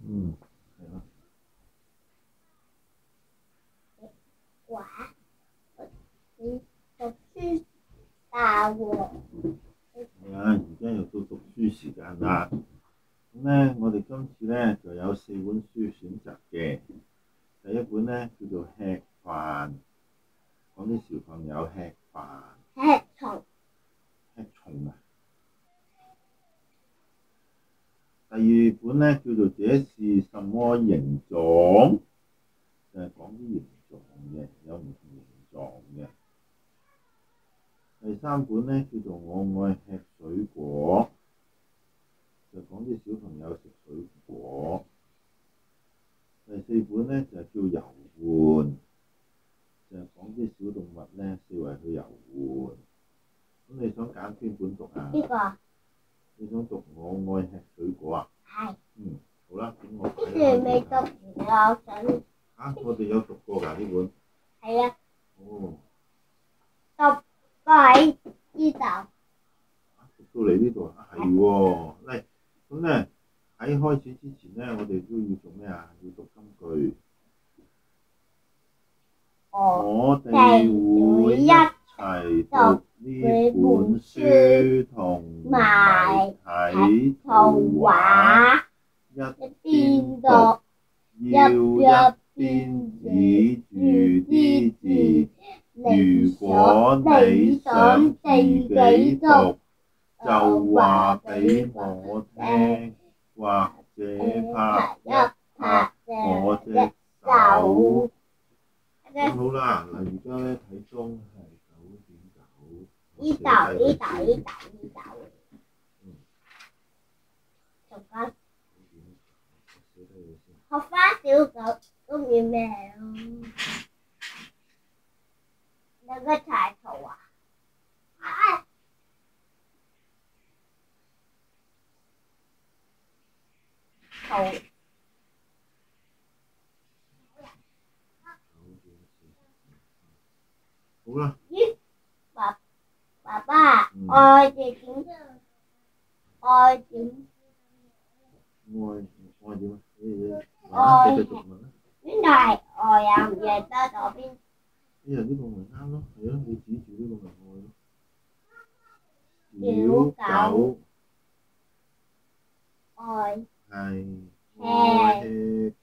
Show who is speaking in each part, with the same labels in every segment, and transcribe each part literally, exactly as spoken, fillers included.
Speaker 1: 嗯，係咯。
Speaker 2: 話你讀書大喎。
Speaker 1: 係啊，而家又到讀書時間啦。咁咧，我哋今次咧就有四本書選擇嘅。第一本咧叫做《吃飯》，講啲小朋友吃飯。
Speaker 2: 吃蟲。
Speaker 1: 吃蟲啊！第二本咧叫做《這是什麼形狀》，就係講啲形狀嘅，有唔同形狀嘅。第三本咧叫做《我愛吃水果》，就講啲小朋友食水果。第四本咧就係叫遊玩，就係講啲小動物咧四圍去遊玩。咁你想揀邊本讀啊？
Speaker 2: 呢個。
Speaker 1: 你想讀我愛吃水果啊？
Speaker 2: 係。
Speaker 1: 嗯，好啦，咁我
Speaker 2: 呢段未讀完，我想。
Speaker 1: 嚇！我哋有讀過㗎呢本。
Speaker 2: 係啊。
Speaker 1: 哦。
Speaker 2: 讀過喺呢度。
Speaker 1: 讀到嚟呢度啊，係喎。嚟，咁咧喺開始之前咧，我哋都要做咩啊？要讀金句。我哋會一齊讀呢本書同埋睇圖畫，一邊讀要一邊指住啲字。如果你想自己讀，就話俾我聽，或者拍一拍我隻手。咁好啦，嗱而家咧睇鐘係九點九。
Speaker 2: 呢度呢度呢度呢度。
Speaker 1: 嗯。
Speaker 2: 讀緊。
Speaker 1: 寫低佢先。
Speaker 2: 學花小狗中意咩咯？有個柴圖啊！啊！圖。
Speaker 1: 好啦。
Speaker 2: 咦？爸爸爸，愛字點？愛點？
Speaker 1: 愛愛點啊？
Speaker 2: 愛
Speaker 1: 你繼續問啦。
Speaker 2: 邊度係愛啊？唔認得咗邊？
Speaker 1: 呢度呢個咪啱咯，係咯，你指住呢個咪愛咯。小狗。愛。係。愛吃。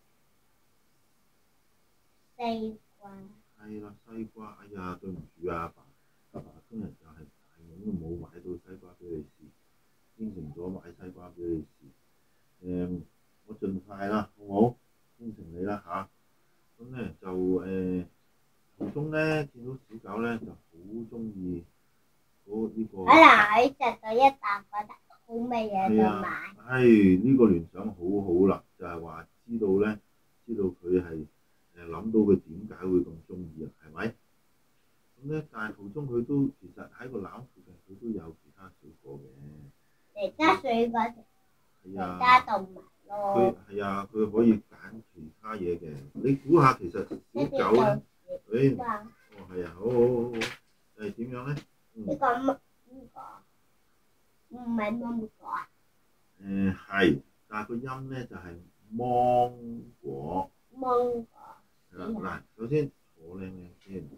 Speaker 2: 西瓜。
Speaker 1: 係啦，西瓜。哎呀，對唔住啊，爸，阿爸今日就係大咁都冇買到西瓜俾你試，應承咗買西瓜俾你試。誒，我盡快啦，好唔好？應承你啦嚇。咁咧就誒。途中咧見到小狗咧就好中意嗰呢個。可能
Speaker 2: 佢食到一啖覺得好味嘢就買。
Speaker 1: 係呢個聯想好好啦，就係話知道咧，知道佢係誒諗到佢點解會咁中意啊？係咪？咁咧，但係途中佢都其實喺個籃附近，佢都有其他水果嘅。
Speaker 2: 其他水果食。其他動物咯。
Speaker 1: 佢係啊，佢可以揀其他嘢嘅。你估下其實小狗咧？誒，哦係啊，好好好好，係點樣咧？
Speaker 2: 呢個乜？呢個唔係芒果啊？
Speaker 1: 誒係，但係個音咧就係芒果。
Speaker 2: 芒果。
Speaker 1: 係啦，嗱，首先坐靚靚先。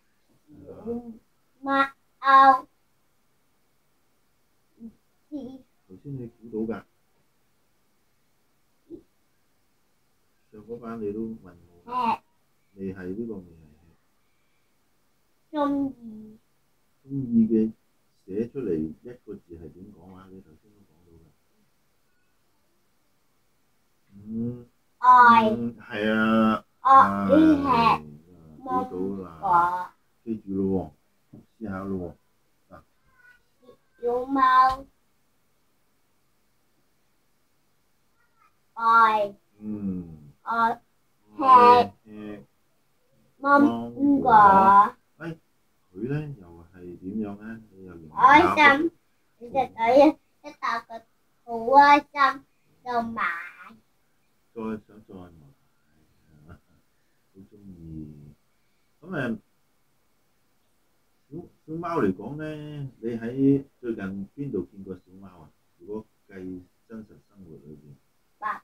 Speaker 2: 貓。頭
Speaker 1: 先你估到㗎，上嗰班你都問我。你係呢個未係？
Speaker 2: 中意。
Speaker 1: 中意嘅寫出嚟一個字係點講啊？你頭先都講到㗎。嗯。愛。係啊。
Speaker 2: 愛吃。
Speaker 1: 估到啦。記住咯喎，試下咯喎。嗱。
Speaker 2: 小貓。愛。
Speaker 1: 嗯。
Speaker 2: 愛吃。芒果。
Speaker 1: 誒，佢咧又係點樣咧？你又形容
Speaker 2: 開
Speaker 1: 下。
Speaker 2: 心，你食到一一啖個好開心，就買。
Speaker 1: 再想再買，好中意。咁誒，小小貓嚟講咧，你喺最近邊度見過小貓啊？如果計真實世